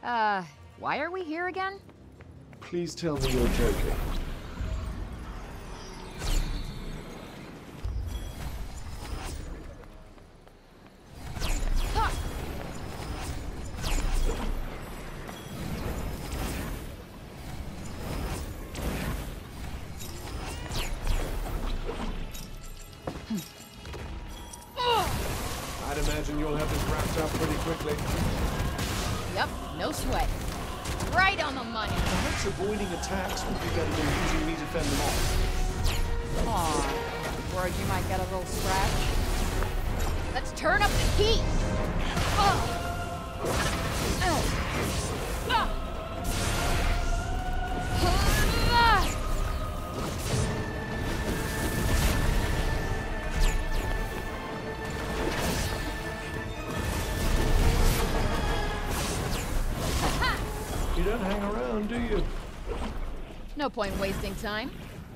Why are we here again? Please tell me you're joking. I'd imagine you'll have this wrapped up pretty quickly. Yep, no sweat. Right on the money. Perhaps avoiding attacks would be better than using me to fend them off. Aw, worried you might get a little scratch? Let's turn up the heat! You don't hang around, do you? No point wasting time.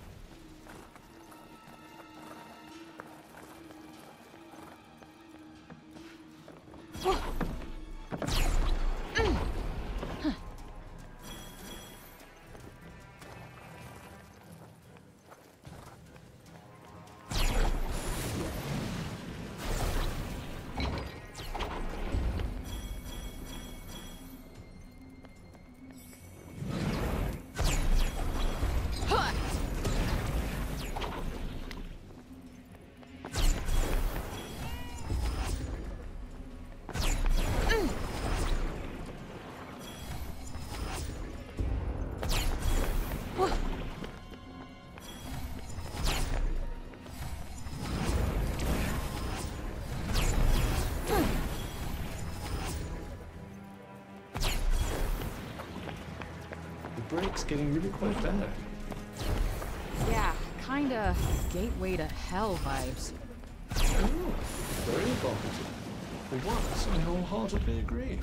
The break's getting really quite bad. Yeah, kinda gateway to hell vibes. Oh, very evocative. For once, I wholeheartedly agree.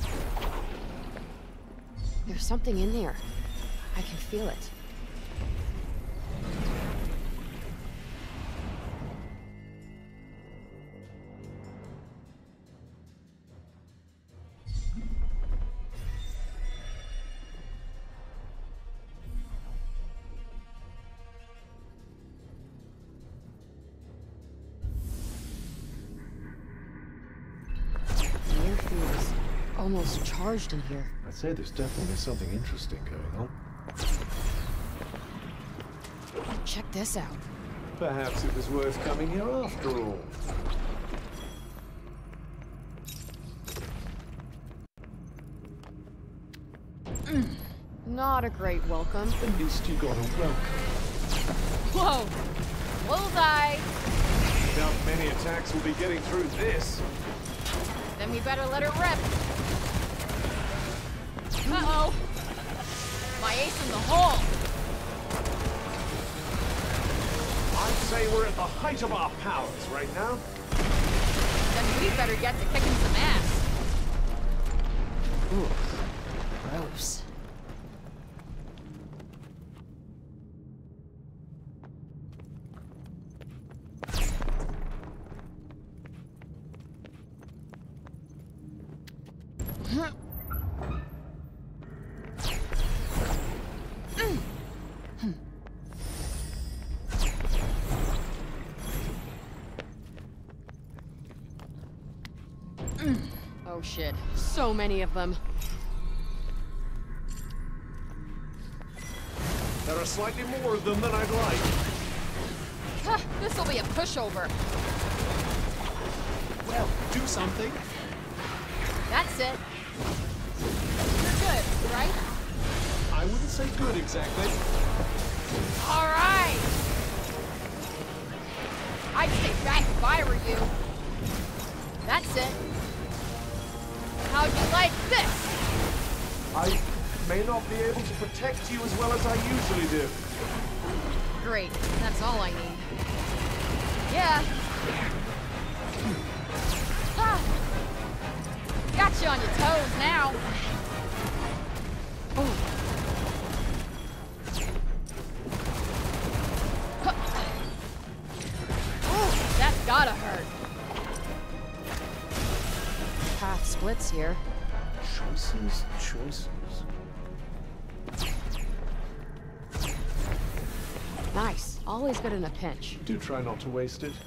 There's something in there. I can feel it. The air feels almost charged in here. I'd say there's definitely something interesting going on. Check this out. Perhaps it was worth coming here after all. Not a great welcome. At least you got a welcome. Whoa! Bullseye! Doubt many attacks will be getting through this. Then we better let her rip. Uh-oh! My ace in the hole! I'd say we're at the height of our powers right now. Then we better get to kicking some ass. Ooh, gross. Oh shit. So many of them. There are slightly more of them than I'd like. Huh, this'll be a pushover. Well, do something. That's it. You're good, right? I wouldn't say good exactly. Alright! I'd stay back if I were you. That's it. How'd you like this? I may not be able to protect you as well as I usually do. Great, that's all I need. Yeah. Ah. Got you on your toes now. That's gotta hurt. Path splits here. Sure. Choices, choices. Nice. Always good in a pinch. Do try not to waste it.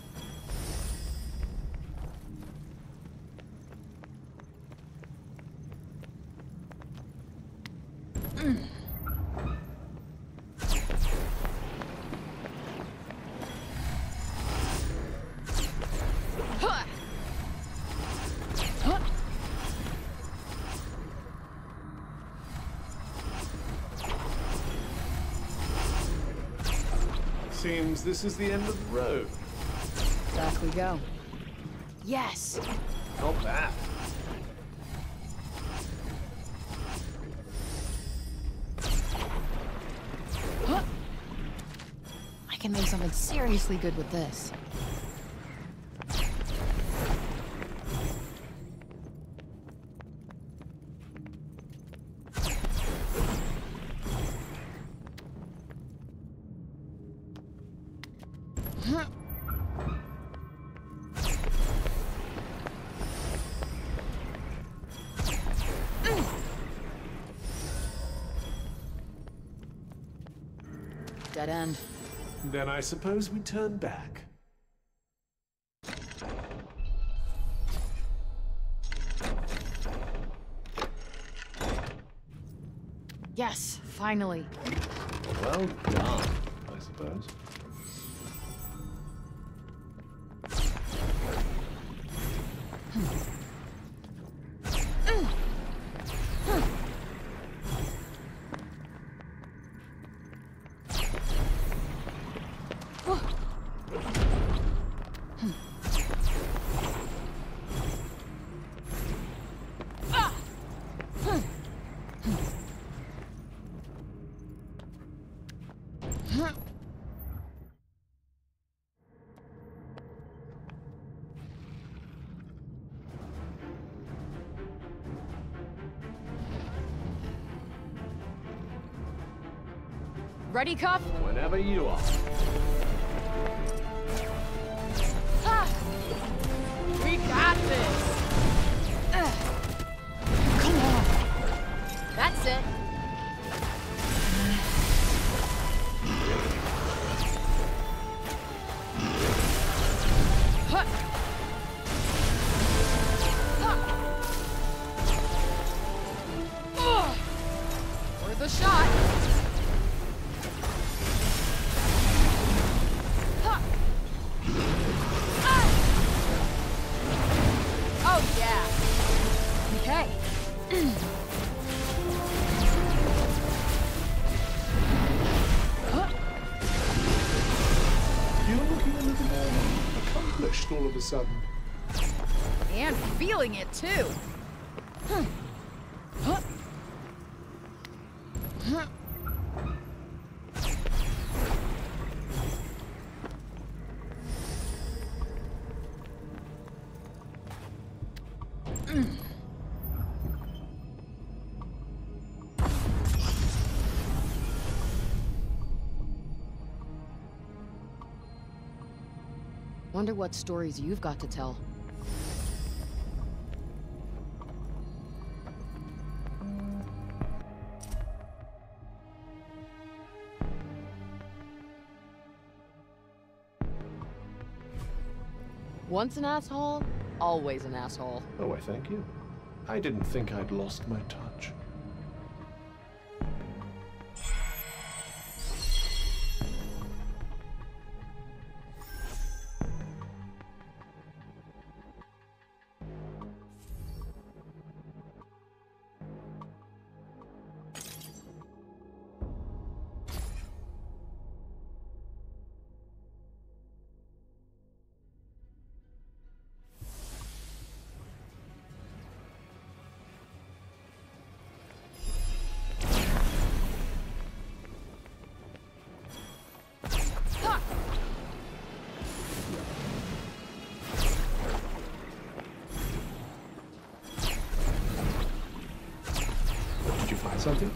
Seems this is the end of the road. Back we go. Yes! Not bad. I can make something seriously good with this. Dead end. Then I suppose we turn back. Yes, finally. Well done, I suppose. Ready, Cuff? Whenever you are. We got this! Come on! That's it. Worth a shot. Oh, yeah. Okay. You're looking a little more accomplished all of a sudden. And feeling it, too. Wonder what stories you've got to tell. Once an asshole, always an asshole. Oh, I thank you. I didn't think I'd lost my touch. Did you find something?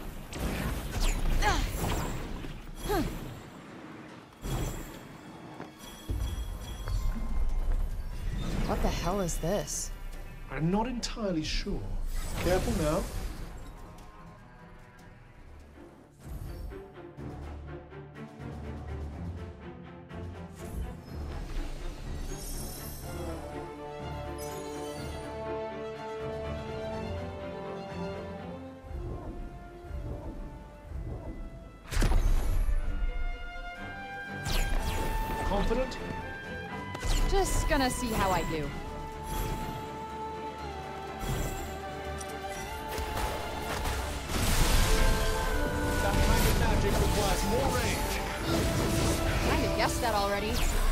What the hell is this? I'm not entirely sure. Careful now. Confident? Just gonna see how I do. That kind of magic requires more range. Kinda guessed that already.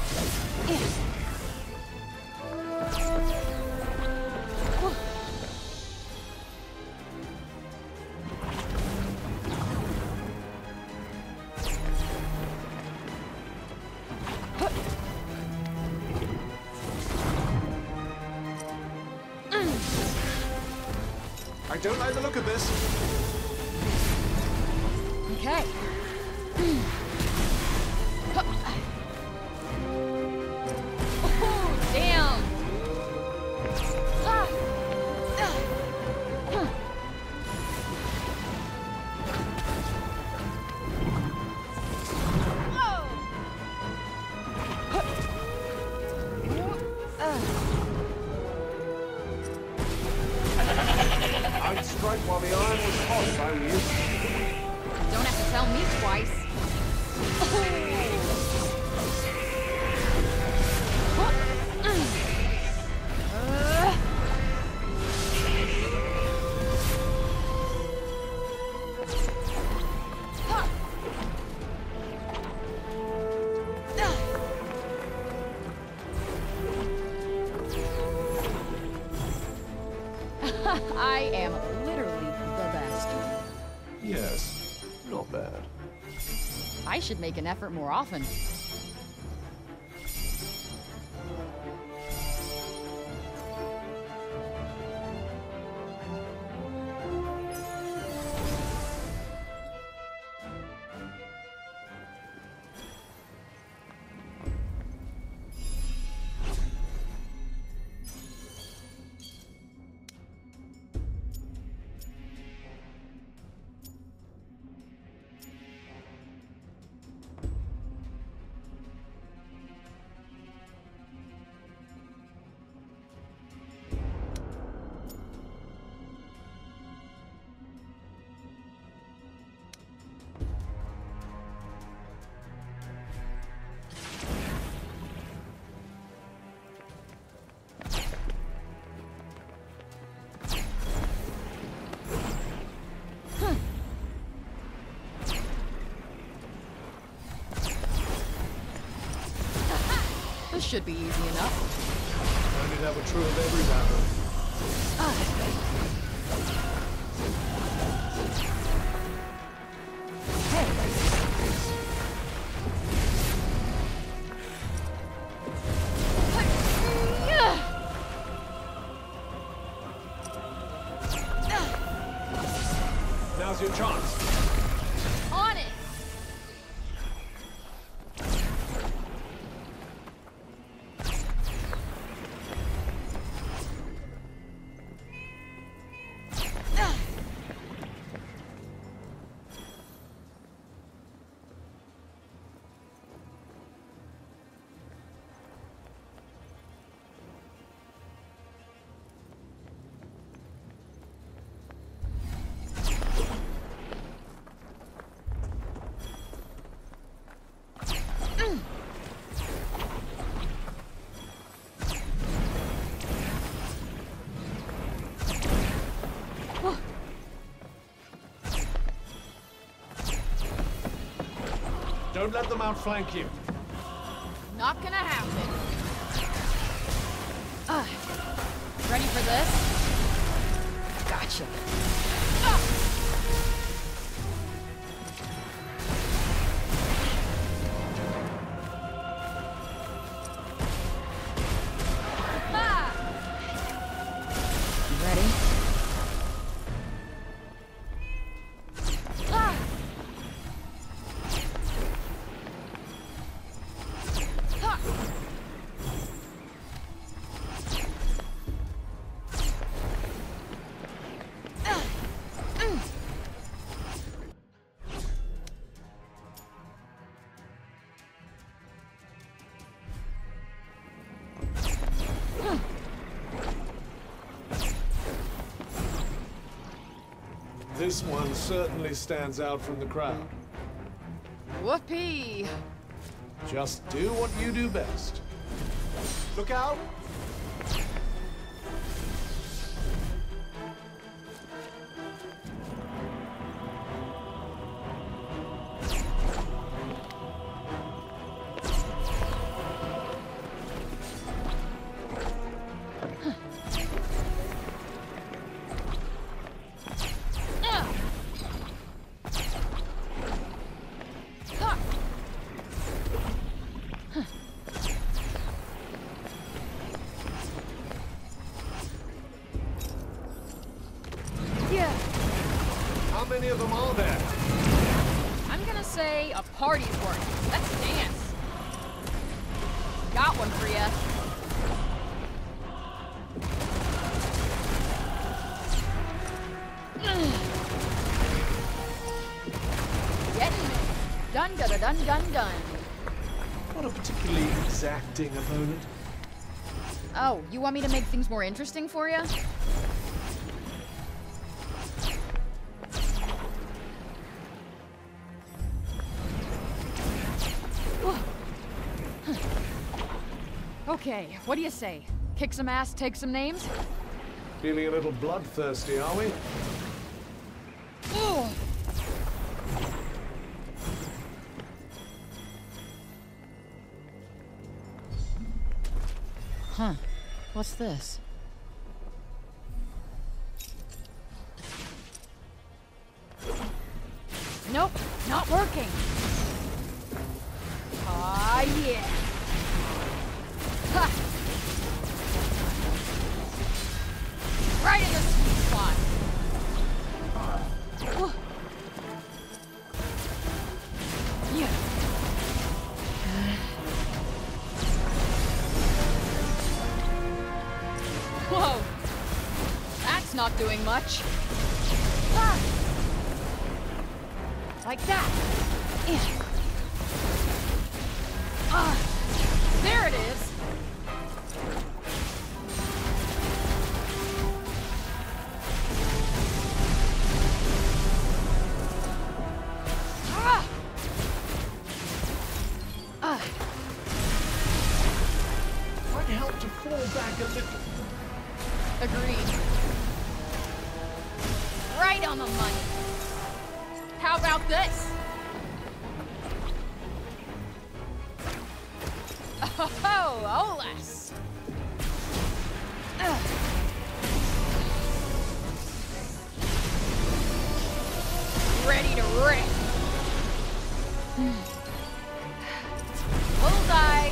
I don't like the look of this. Okay. Oh, damn. I'd strike while the iron was hot if I were you. Don't have to tell me twice. I am literally the best. Yes, not bad. I should make an effort more often. This should be easy enough. I knew that were true of every battle. Now's your chance. On it! Don't let them outflank you. Not gonna happen. Ready for this? Gotcha. You ready? This one certainly stands out from the crowd. Whoopee! Just do what you do best. Look out! How many of them are there? I'm gonna say a party's worth. Let's dance. Got one for ya. Getting it. Dun dun dun dun dun. Not a particularly exacting opponent. Oh, you want me to make things more interesting for you? Okay, what do you say? Kick some ass, take some names? Feeling a little bloodthirsty, are we? Ugh. Huh. What's this? Nope, not working. Ah, yeah. Ha! Right in the sweet spot. Yeah. Whoa! That's not doing much. Ah. Like that. Yeah. There it is. Might help to fall back a little. Agreed. Right on the money. How about this? Oh, Olas! Ready to rip. Bullseye!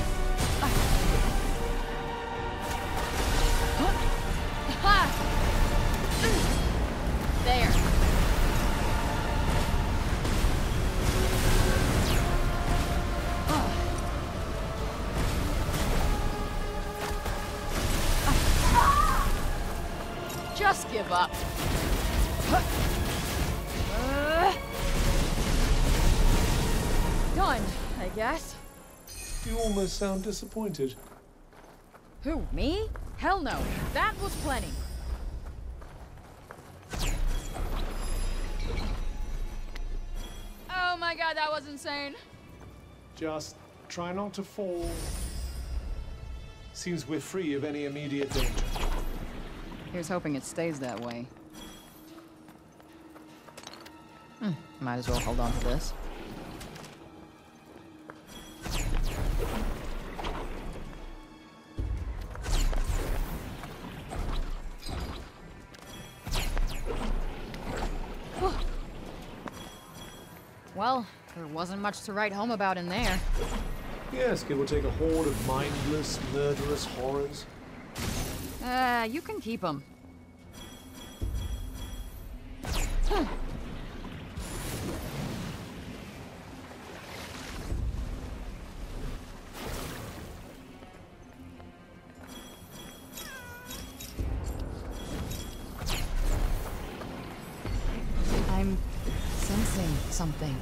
There. Just give up. Done, I guess. You almost sound disappointed. Who, me? Hell no. That was plenty. Oh my god, that was insane. Just try not to fall. Seems we're free of any immediate danger. Here's hoping it stays that way. Might as well hold on to this. Well, there wasn't much to write home about in there. Yes, give or take a horde of mindless, murderous horrors. You can keep them. I'm sensing something.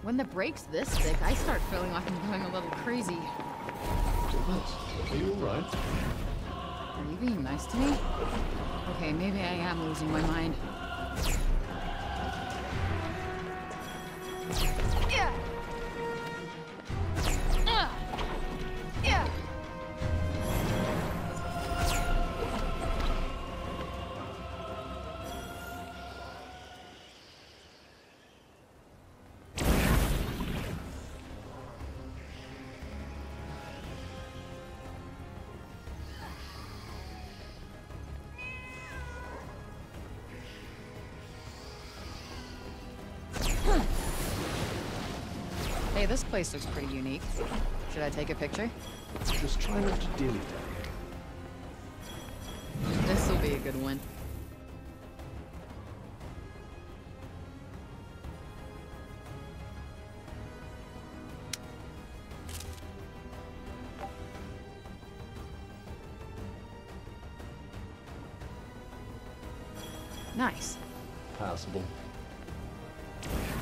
When the break's this thick, I start feeling like I'm going a little crazy. Goodness, are you alright? Are you being nice to me? Okay, maybe I am losing my mind. Yeah. Yeah. Hey, this place looks pretty unique. Should I take a picture? Just try not to dilly-dally. This'll be a good one. Nice. Passable.